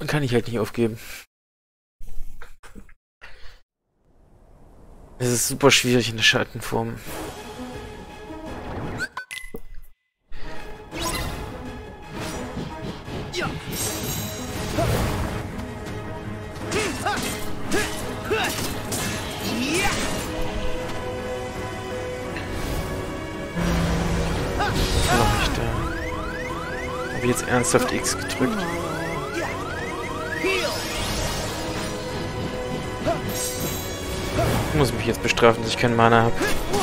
Kann ich halt nicht aufgeben. Es ist super schwierig in der Schaltenform. Noch nicht da. Habe ich jetzt ernsthaft X gedrückt? Ich muss mich jetzt bestrafen, dass ich keinen Mana habe.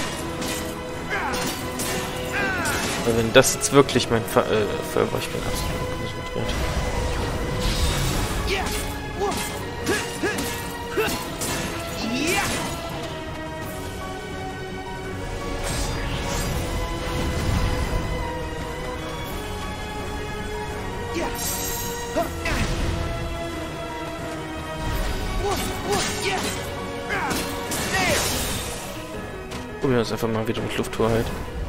Weil wenn das jetzt wirklich mein ich bin absolut konzentriert. Probieren wir es einfach mal wieder mit Lufthoheit.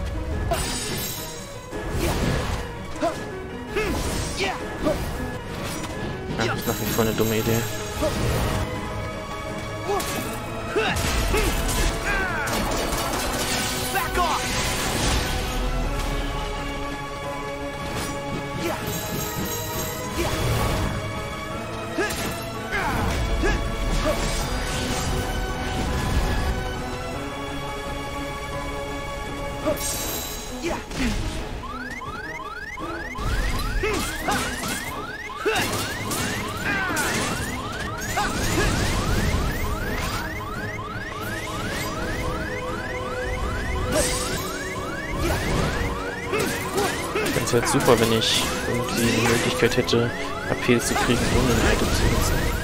Ja, das ist nach wie vor eine dumme Idee. Ich fände es halt super, wenn ich irgendwie die Möglichkeit hätte, AP zu kriegen, ohne ein Item zu nutzen.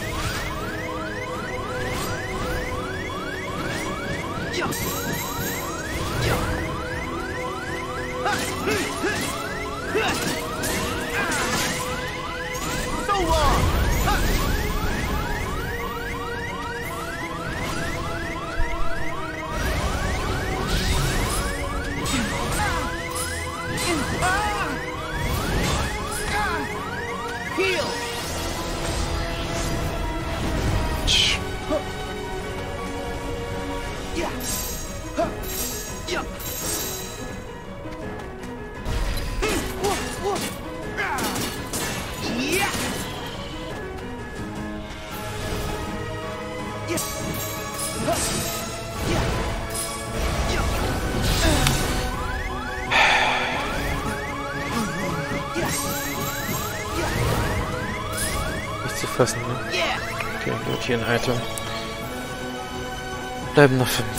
Nicht zu fassen, ne? Okay, gut, hier ein Item. Bleiben noch 5.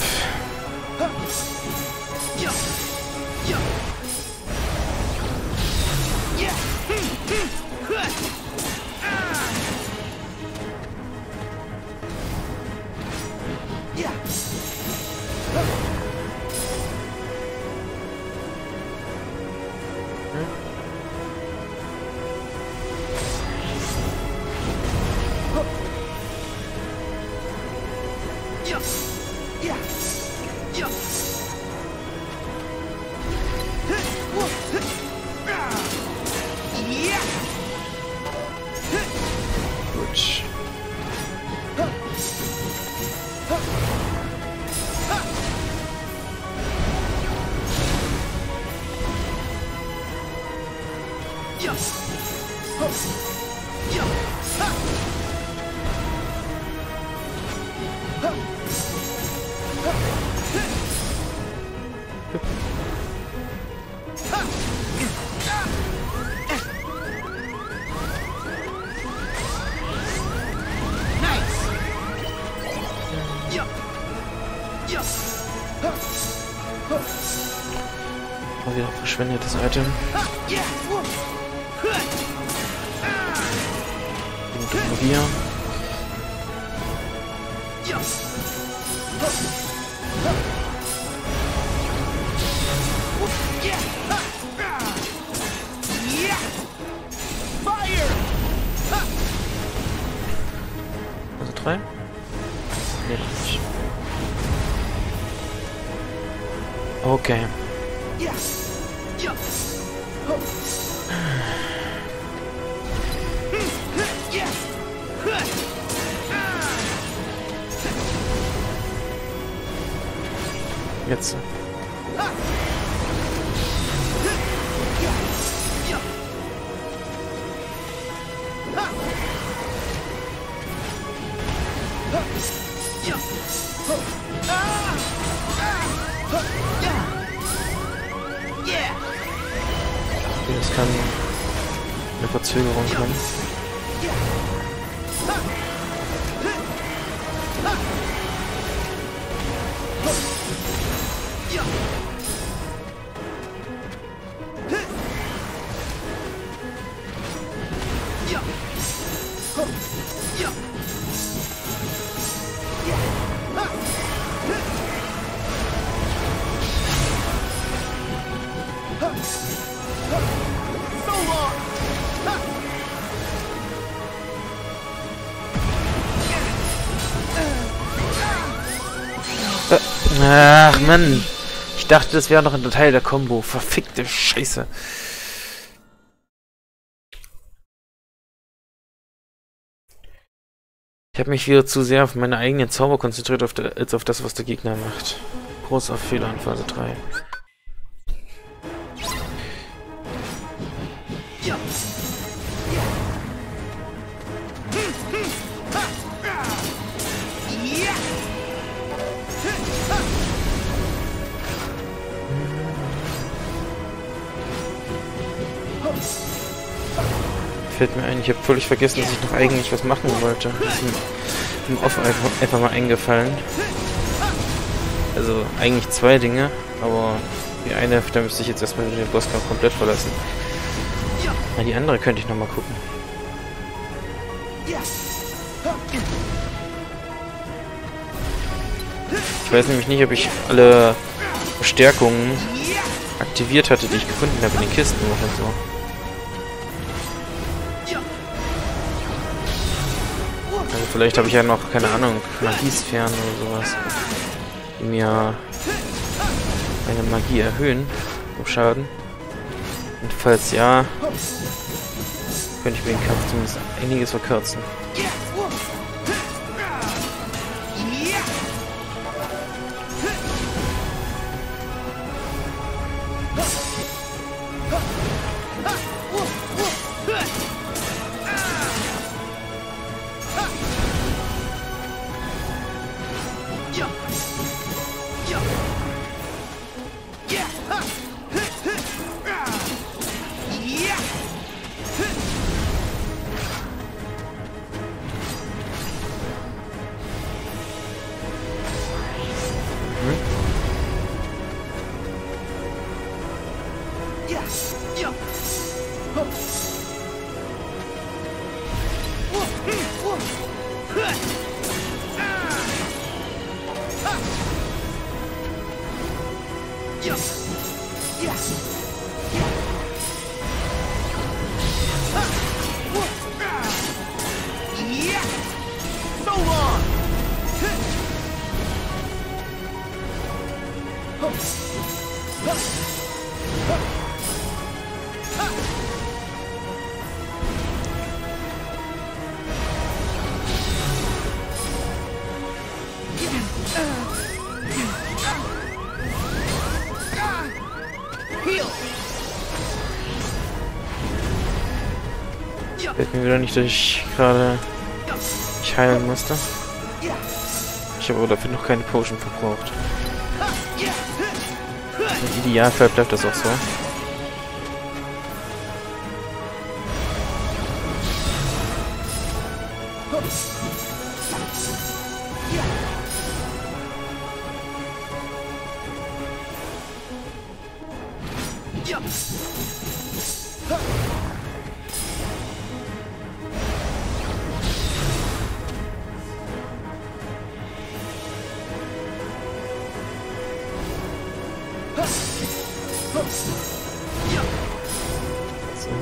Mal wieder verschwendetes Item. Ignorieren. Also 3? Nee, nicht. Okay. Jetzt. Okay, das kann eine Verzögerung kommen. Ach, Mann. Ich dachte, das wäre noch ein Teil der Combo. Verfickte Scheiße. Ich habe mich wieder zu sehr auf meine eigenen Zauber konzentriert, als auf das, was der Gegner macht. Großer Fehler in Phase 3. Fällt mir ein, ich habe völlig vergessen, dass ich noch eigentlich was machen wollte. Das ist mir im Off einfach mal eingefallen. Also eigentlich zwei Dinge, aber die eine, da müsste ich jetzt erstmal den Bosskampf komplett verlassen. Ja, die andere könnte ich nochmal gucken. Ich weiß nämlich nicht, ob ich alle Verstärkungen aktiviert hatte, die ich gefunden habe in den Kisten oder so. Also vielleicht habe ich ja noch, keine Ahnung, Magiesphären oder sowas, die mir meine Magie erhöhen, um Schaden. Und falls ja, könnte ich mir den Kampf zumindest einiges verkürzen. Fällt mir wieder nicht, dass ich gerade nicht heilen musste. Ich habe aber dafür noch keine Potion verbraucht. Im Idealfall bleibt das auch so. So.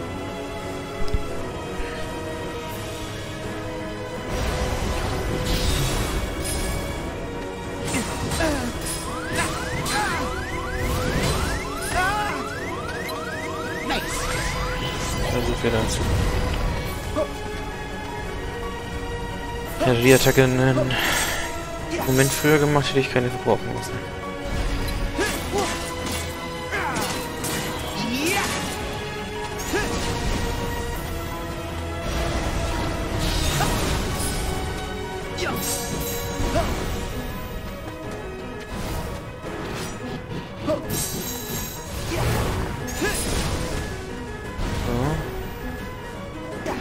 Also viel dazu. Hätte die Attacke einen Moment früher gemacht, hätte ich keine verbrauchen müssen.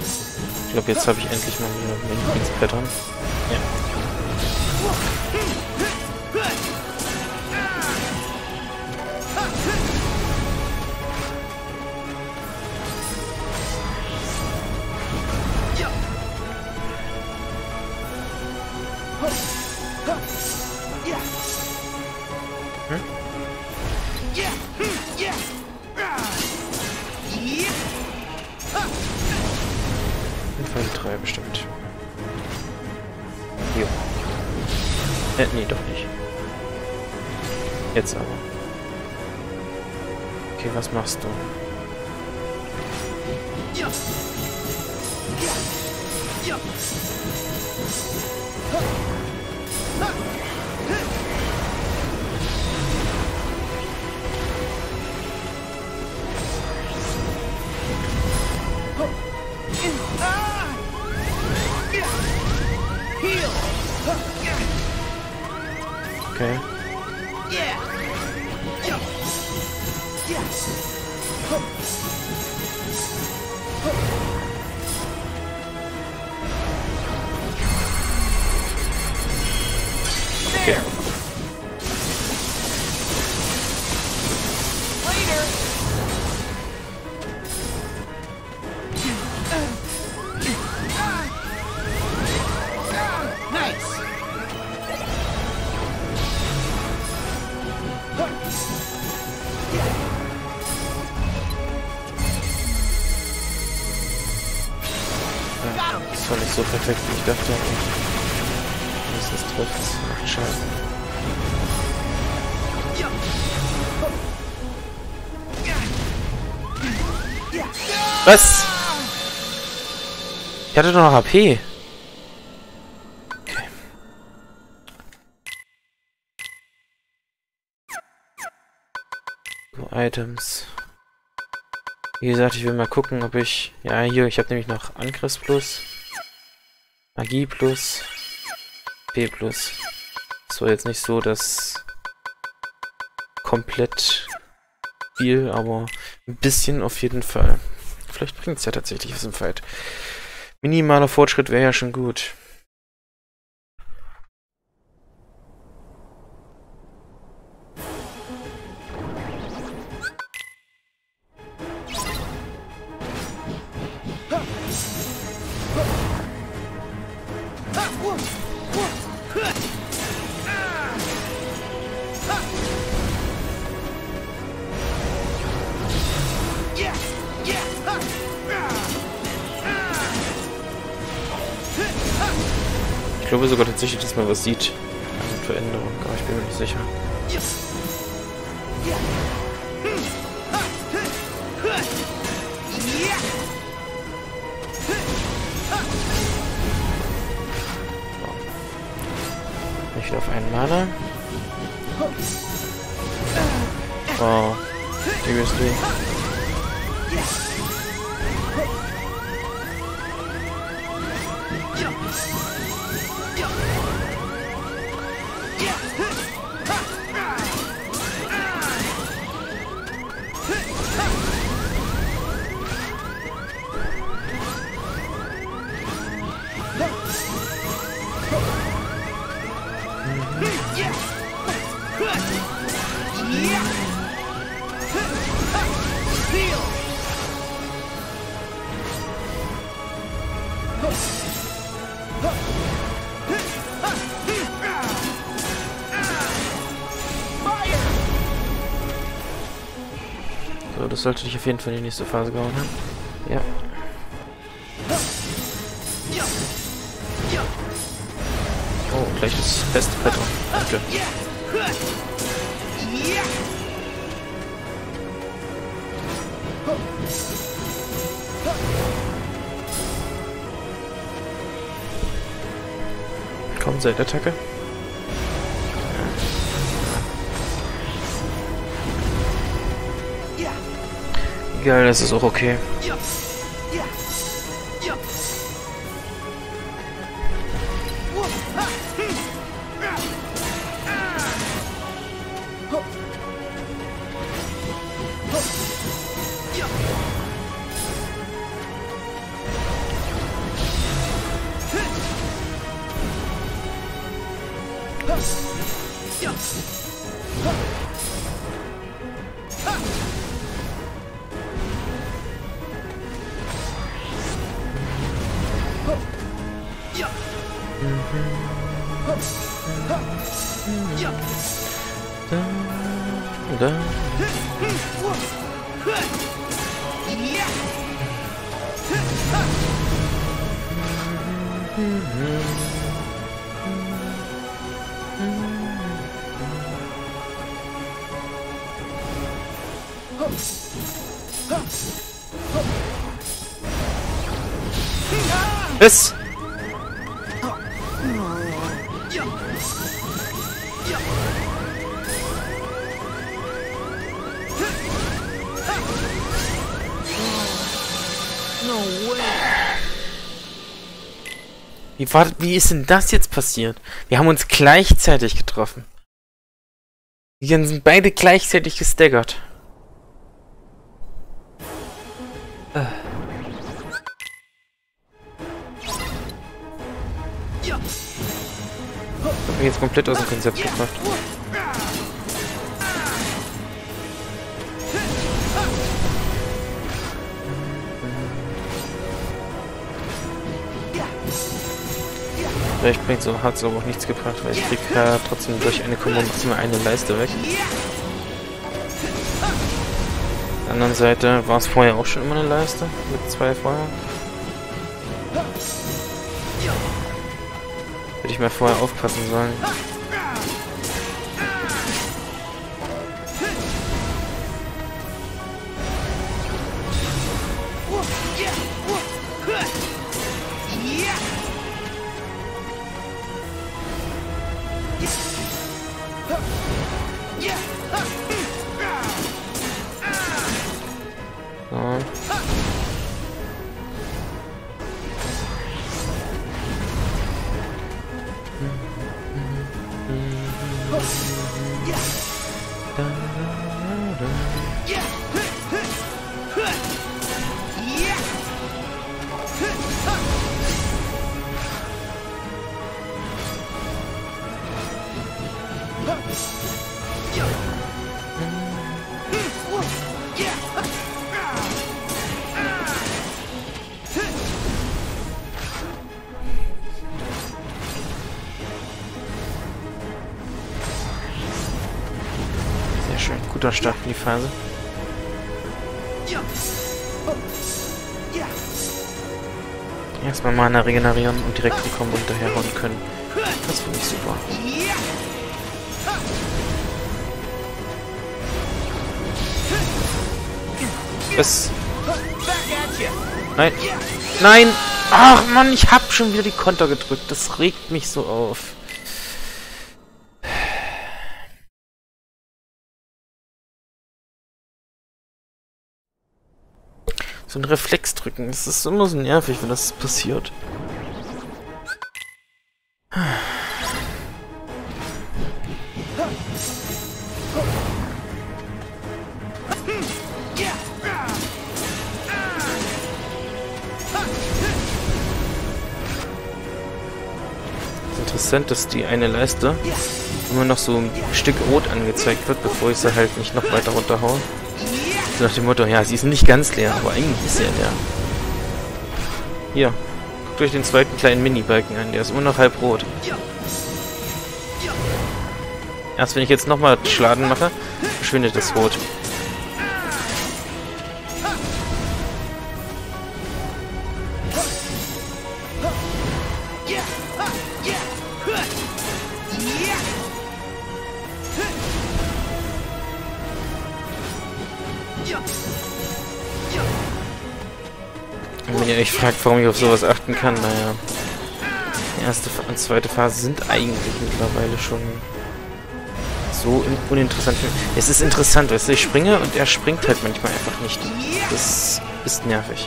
Ich glaube, jetzt habe ich endlich mal mein Lieblingspattern. Ja. Fall 3 bestimmt. Jo. Nee, doch nicht. Jetzt aber. Okay, was machst du? Okay. Okay. Das war nicht so perfekt, wie ich dachte. Das trifft. Macht Schaden. Was? Ich hatte doch noch HP. Okay. So, Items. Wie gesagt, ich will mal gucken, ob ich... Ja, hier, ich habe nämlich noch Angriffs plus, Magie plus, P plus. Das war jetzt nicht so das komplett viel, aber ein bisschen auf jeden Fall. Vielleicht bringt es ja tatsächlich was im Fight. Minimaler Fortschritt wäre ja schon gut. Ich glaube sogar tatsächlich, dass man was sieht. Eine Veränderung, aber ich bin mir nicht sicher. Ich will auf einen Mana. Wow. Seriously. So, das sollte dich auf jeden Fall in die nächste Phase gehauen haben. Ja. Oh, gleich das beste Pattern. Danke. Komm, Seitattacke. Egal, das ist auch okay. Da. Es. Wie ist denn das jetzt passiert? Wir haben uns gleichzeitig getroffen. Wir sind beide gleichzeitig gestaggert. Ich hab mich jetzt komplett aus dem Konzept gebracht. Vielleicht hat es aber auch nichts gebracht, weil ich krieg ja trotzdem durch eine Kombo maximal eine Leiste weg. Auf der anderen Seite war es vorher auch schon immer eine Leiste mit 2 Feuer. Hätte ich mal vorher aufpassen sollen. Sehr schön, guter Start in die Phase. Erstmal Mana regenerieren und direkt vom Combo hinterherhauen können. Das finde ich super. Es. Nein. Nein! Ach Mann, ich hab schon wieder die Konter gedrückt. Das regt mich so auf. So ein Reflex drücken. Das ist immer so nervig, wenn das passiert. Interessant, dass die eine Leiste immer noch so ein Stück rot angezeigt wird, bevor ich sie halt nicht noch weiter runterhaue. So nach dem Motto, ja, sie ist nicht ganz leer, aber eigentlich ist sie ja leer. Hier, guckt euch den zweiten kleinen Mini-Balken an, der ist immer noch halb rot. Erst wenn ich jetzt nochmal Schaden mache, verschwindet das Rot. Und wenn ihr euch fragt, warum ich auf sowas achten kann, naja. Die erste und zweite Phase sind eigentlich mittlerweile schon so uninteressant. Es ist interessant, weißt du, ich springe und er springt halt manchmal einfach nicht. Das ist nervig.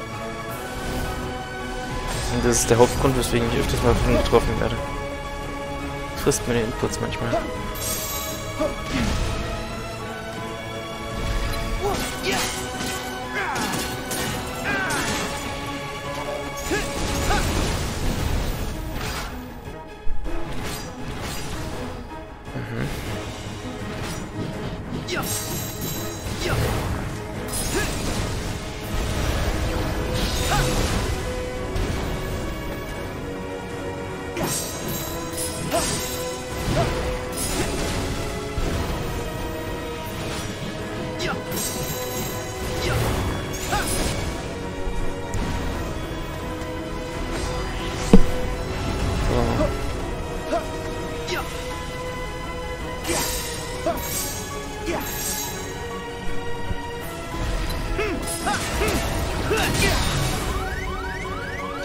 Und das ist der Hauptgrund, weswegen ich öfters mal von ihm getroffen werde. Frisst meine Inputs manchmal.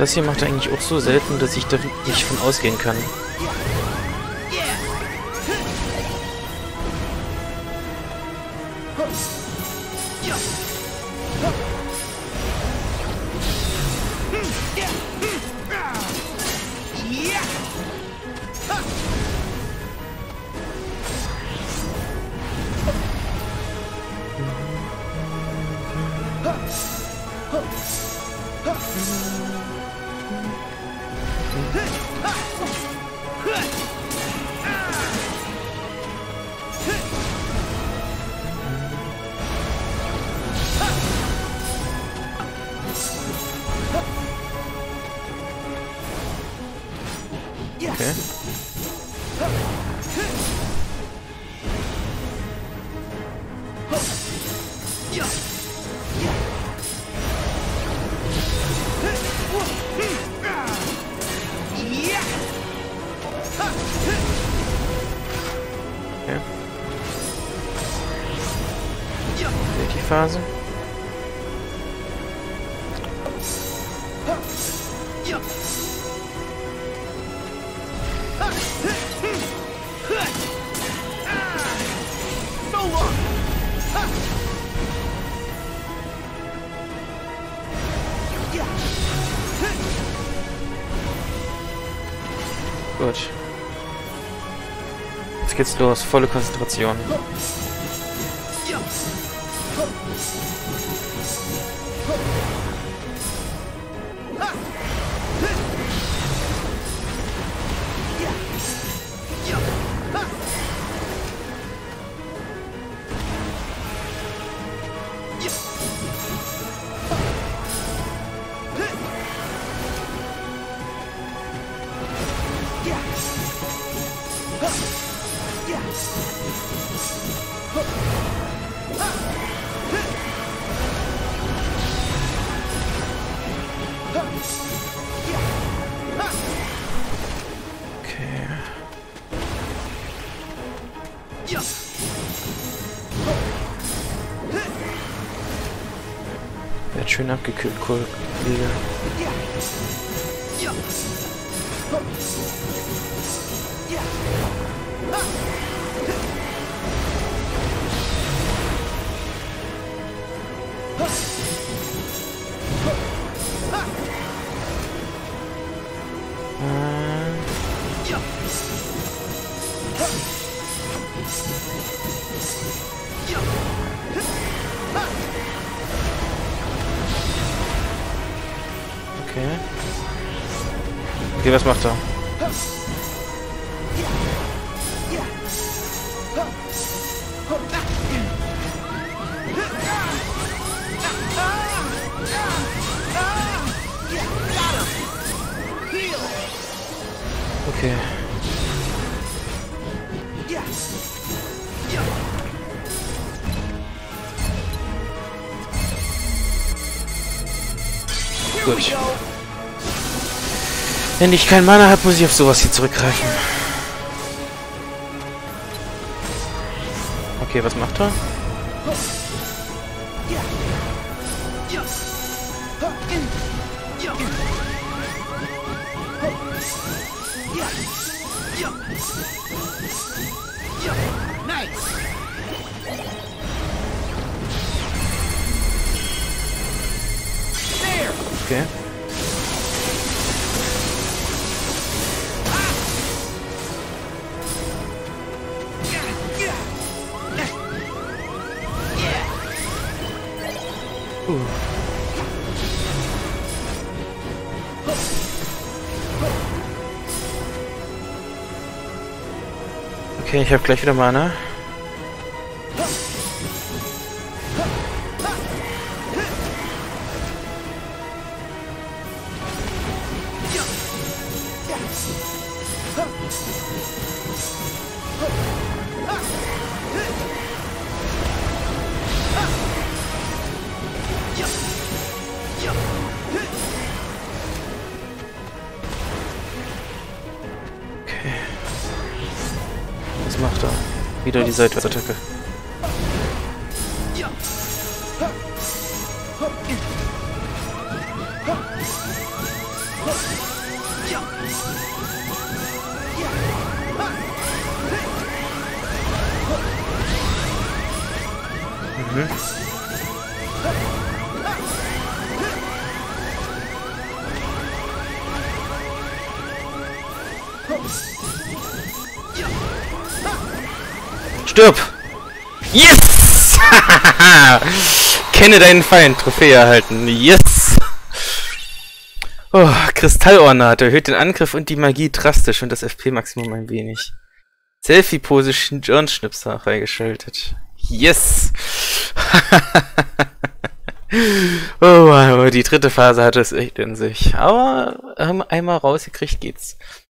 Das hier macht er eigentlich auch so selten, dass ich da nicht von ausgehen kann. Okay. Die Phase. Gut. Jetzt geht's los. Volle Konzentration. Wird schön abgekühlt, cool. Okay. Okay, was macht er? Okay. Gut. Wenn ich kein Mana habe, muss ich auf sowas hier zurückgreifen. Okay, was macht er? Okay. Okay, ich habe gleich wieder Mana. Was macht er? Wieder die Seitwärtsattacke. Mhm. Stirb! Yes! Kenne deinen Feind. Trophäe erhalten. Yes! Oh, Kristallornat erhöht den Angriff und die Magie drastisch und das FP-Maximum ein wenig. Selfie-Pose Stirnschnipser freigeschaltet. Yes! Oh, die dritte Phase hatte es echt in sich. Aber einmal rausgekriegt geht's.